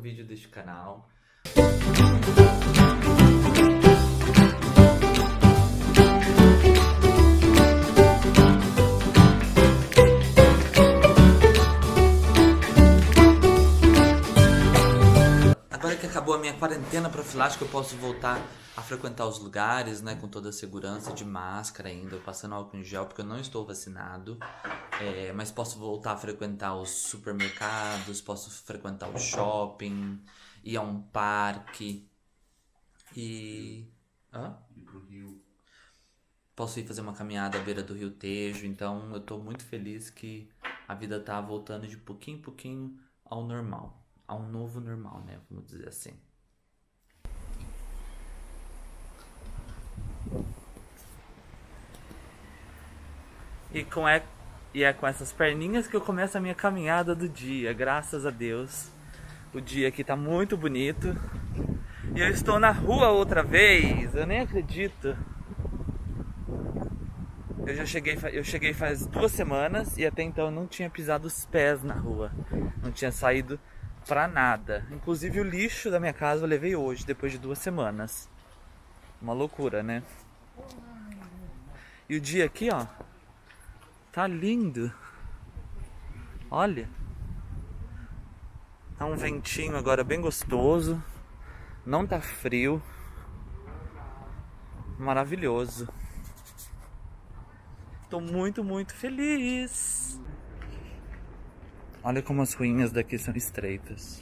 vídeo deste canal. Agora que acabou a minha quarentena profilática, eu posso voltar a frequentar os lugares, né, com toda a segurança, de máscara ainda, passando álcool em gel, porque eu não estou vacinado. Mas posso voltar a frequentar os supermercados, posso frequentar o shopping, ir a um parque e... Ir pro rio. Posso ir fazer uma caminhada à beira do Rio Tejo, então eu tô muito feliz que a vida tá voltando de pouquinho em pouquinho ao normal. A um novo normal, né? Vamos dizer assim. E é com essas perninhas que eu começo a minha caminhada do dia, graças a Deus. O dia aqui tá muito bonito. E eu estou na rua outra vez, eu nem acredito. Eu cheguei faz 2 semanas e até então eu não tinha pisado os pés na rua. Não tinha saído pra nada. Inclusive o lixo da minha casa eu levei hoje, depois de 2 semanas. Uma loucura, né? E o dia aqui, ó, tá lindo. Olha. Tá um ventinho agora bem gostoso. Não tá frio. Maravilhoso. Tô muito, muito feliz. Olha como as ruínas daqui são estreitas.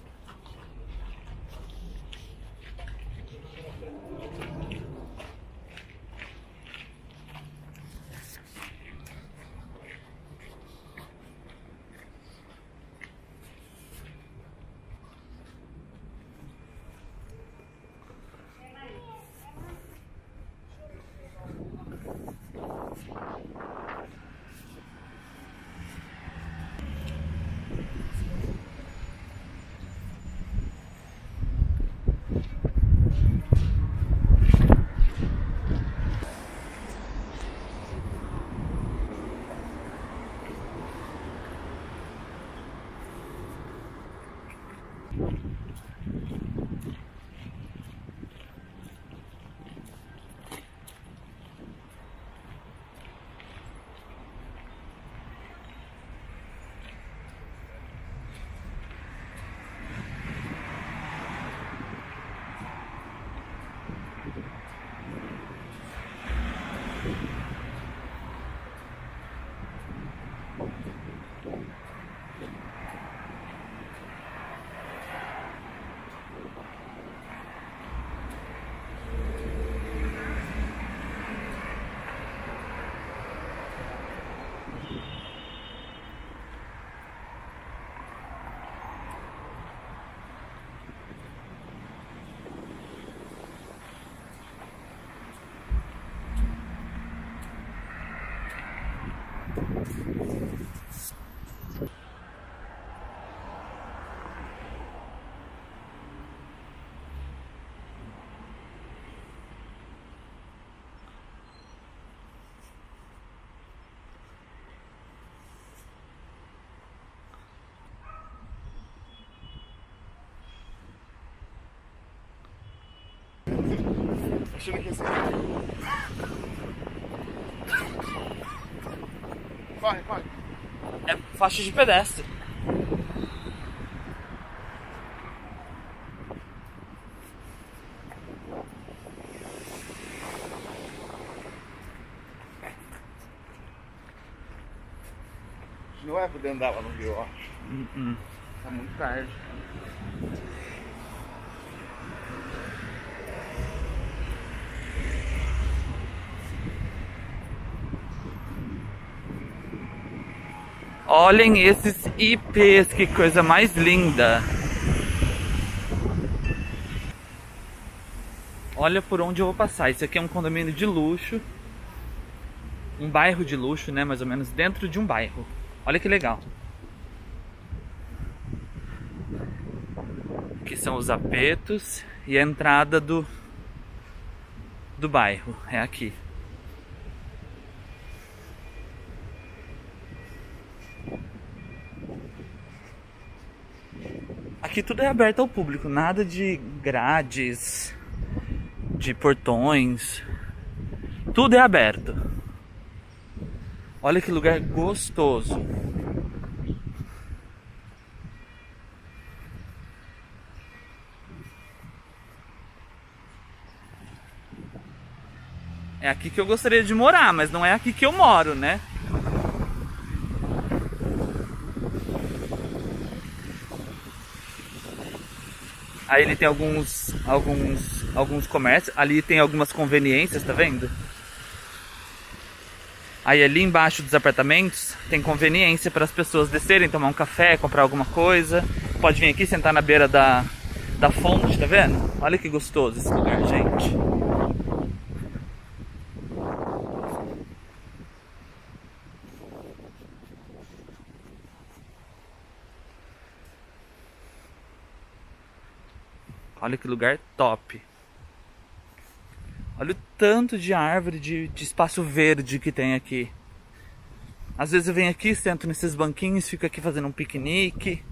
Achando que esse... Corre, corre. É faixa de pedestre. Não vai poder andar lá no rio, ó. Tá muito tarde. Olhem esses ipês, que coisa mais linda. Olha por onde eu vou passar. Isso aqui é um condomínio de luxo. Um bairro de luxo, né? Mais ou menos dentro de um bairro. Olha que legal. Aqui são os apetos e a entrada do bairro. É aqui. Aqui tudo é aberto ao público, nada de grades, de portões. Tudo é aberto. Olha que lugar gostoso. É aqui que eu gostaria de morar, mas não é aqui que eu moro, né? Aí ele tem alguns comércios. Ali tem algumas conveniências, tá vendo? Aí ali embaixo dos apartamentos tem conveniência para as pessoas descerem, tomar um café, comprar alguma coisa. Pode vir aqui sentar na beira da fonte, tá vendo? Olha que gostoso esse lugar, gente. Olha que lugar top. Olha o tanto de árvore, de espaço verde que tem aqui. Às vezes eu venho aqui, sento nesses banquinhos, fico aqui fazendo um piquenique.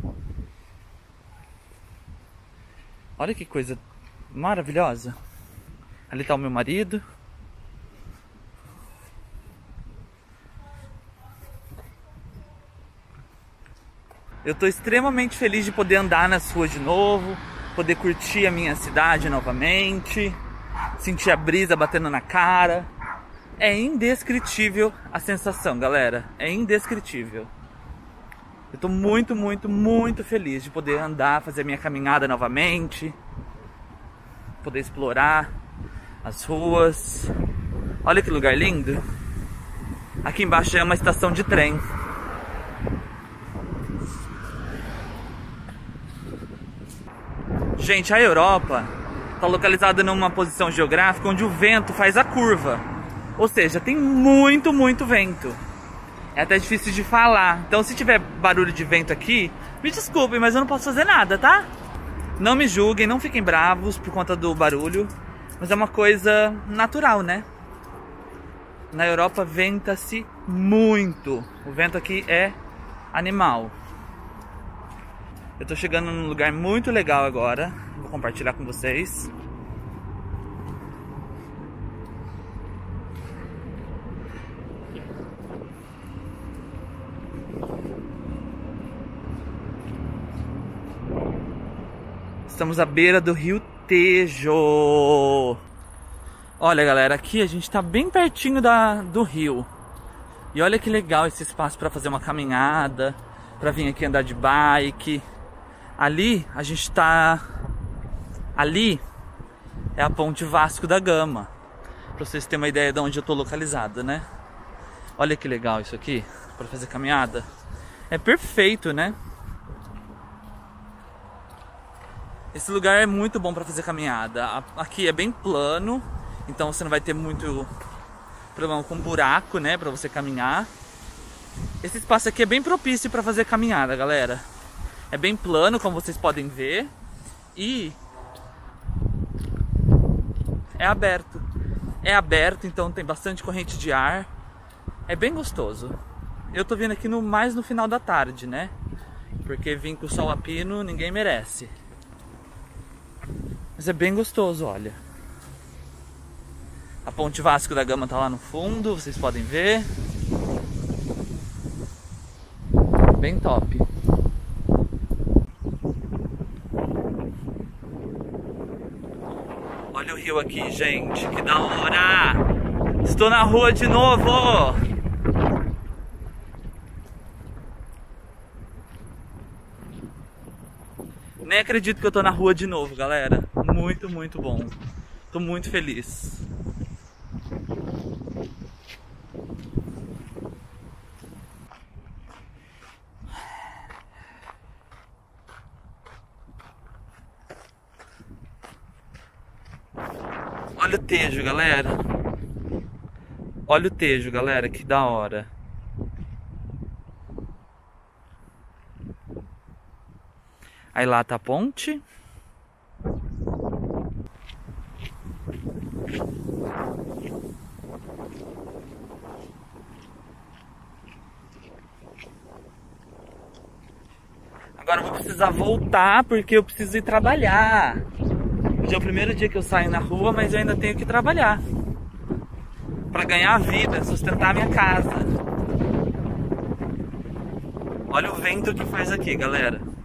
Olha que coisa maravilhosa. Ali tá o meu marido. Eu tô extremamente feliz de poder andar nas ruas de novo, poder curtir a minha cidade novamente, sentir a brisa batendo na cara. É indescritível a sensação, galera. É indescritível. Eu tô muito, muito, muito feliz de poder andar, fazer a minha caminhada novamente, poder explorar as ruas. Olha que lugar lindo. Aqui embaixo é uma estação de trem. Gente, a Europa está localizada numa posição geográfica onde o vento faz a curva. Ou seja, tem muito, muito vento. É até difícil de falar. Então se tiver barulho de vento aqui, me desculpem, mas eu não posso fazer nada, tá? Não me julguem, não fiquem bravos por conta do barulho. Mas é uma coisa natural, né? Na Europa venta-se muito. O vento aqui é animal. Eu tô chegando num lugar muito legal agora. Vou compartilhar com vocês. Estamos à beira do Rio Tejo. Olha, galera, aqui a gente tá bem pertinho do rio. E olha que legal esse espaço para fazer uma caminhada, para vir aqui andar de bike. Ali a gente tá... Ali é a Ponte Vasco da Gama. Pra vocês terem uma ideia de onde eu tô localizado, né? Olha que legal isso aqui, para fazer caminhada. É perfeito, né? Esse lugar é muito bom para fazer caminhada. Aqui é bem plano, então você não vai ter muito problema com buraco, né? Pra você caminhar. Esse espaço aqui é bem propício para fazer caminhada, galera. É bem plano, como vocês podem ver. E é aberto. É aberto, então tem bastante corrente de ar. É bem gostoso. Eu tô vindo aqui mais no final da tarde, né? Porque vir com o sol a pino ninguém merece. Mas é bem gostoso, olha. A Ponte Vasco da Gama tá lá no fundo, vocês podem ver. Bem top. Olha o rio aqui, gente, que da hora! Estou na rua de novo! Nem acredito que eu tô na rua de novo, galera. Muito, muito bom. Tô muito feliz. Olha o Tejo, galera. Olha o Tejo, galera, que da hora. Aí lá tá a ponte. Agora eu vou precisar voltar porque eu preciso ir trabalhar. Hoje é o primeiro dia que eu saio na rua, mas eu ainda tenho que trabalhar. Pra ganhar a vida, sustentar a minha casa. Olha o vento que faz aqui, galera.